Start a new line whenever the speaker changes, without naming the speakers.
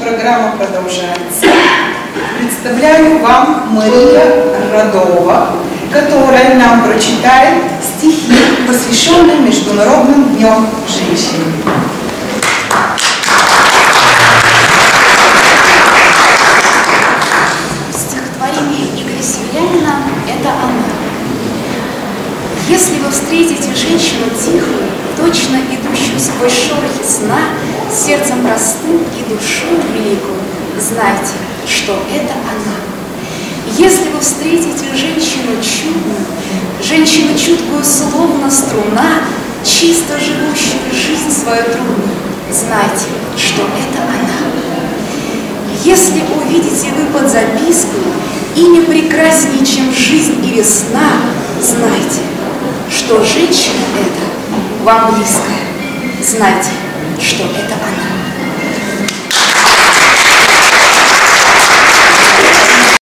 программа продолжается. Представляю вам Мария Радова, которая нам прочитает стихи, посвященные Международным днем женщин.
Стихотворение Игоря Северянина «Это она». Если вы встретите женщину тихую, точно идущую сквозь шорохи сна, сердцем простым и душой великую, знайте, что это она. Если вы встретите женщину чудную, женщину чуткую, словно струна, чисто живущую жизнь свою трудную, знайте, что это она. Если увидите вы под записку имя прекраснее, чем жизнь и весна, знайте, что женщина эта вам близкая, знайте, что это она.